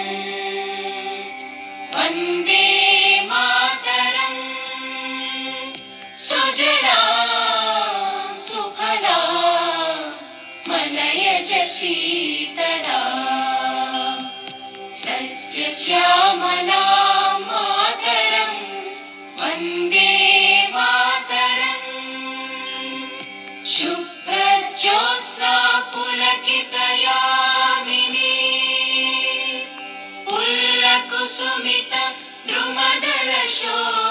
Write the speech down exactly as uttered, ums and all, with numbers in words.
Vande Mataram. Sujala Suphala मलयज Sheetla सस्यश्यामला Mataram. Vande Mataram. शुभ्रज्योत्स्ना पुलकितयामिनी पुल्लकुसुमित द्रुमदलशोभिनी